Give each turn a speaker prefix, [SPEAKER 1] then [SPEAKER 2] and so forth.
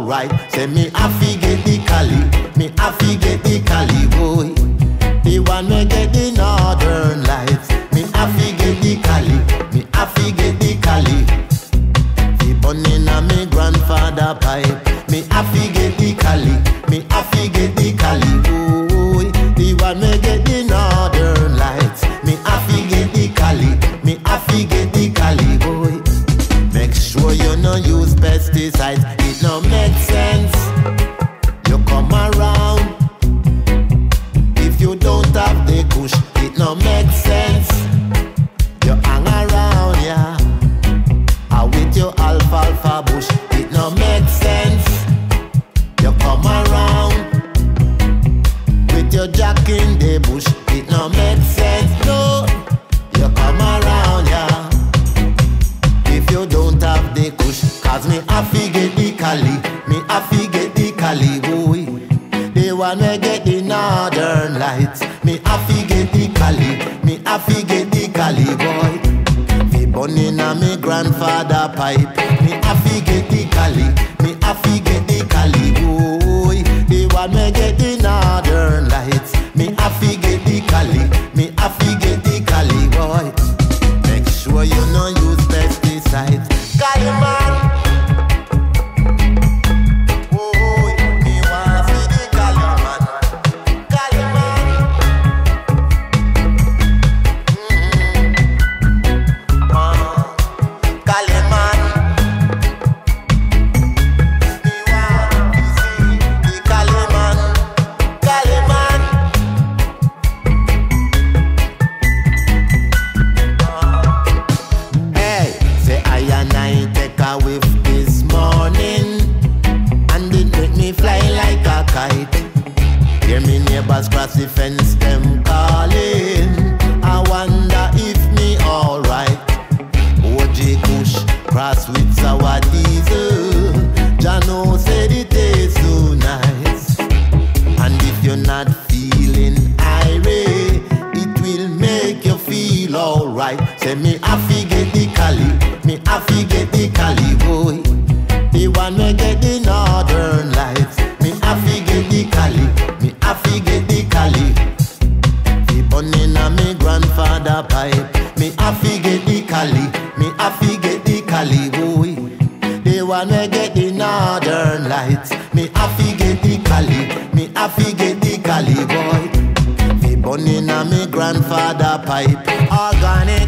[SPEAKER 1] alright. Say me happy get the Collie, me happy get the Collie boy. The one me get the northern lights. Me happy get the Collie, me happy get the Collie. The bunny na me grandfather pipe. Me happy get the Collie, me happy get the Collie boy. The one me get the northern lights. Me happy get the Collie, me happy get the Collie boy. Make sure you no use pesticides, it no make sense. You come around, if you don't have the kush, it no make sense. You hang around, yeah, with your alfalfa bush, it no make sense. You come around, with your jack in the bush, it no make sense. No, you come around, yeah, if you don't have the kush. Cause me happy get the Collie, me happy get the Collie boy. The one we get the northern lights. Me happy get the Collie, me happy get the Collie boy. Me born in a me grandfather pipe. Me happy get the Collie, me happy get the Collie boy. The one we get the northern lights. Me happy get the Collie, me happy get the Collie boy. Make sure you no use pesticides. Collie man. Cross the fence, them calling. I wonder if me alright. OJ Kush cross with sour diesel. Jano said it tastes so nice. And if you're not feeling irate, it will make you feel alright. Say me happy get the Collie, me happy get the Collie boy. The one me get the northern lights. Me happy get the Collie, me happy get the Collie. The bunny na me grandfather pipe. Me happy get the Collie, me happy get the Collie boy. The one we get the northern lights. Me happy get the Collie, me happy get the Collie boy. The bunny na me grandfather pipe. Organic.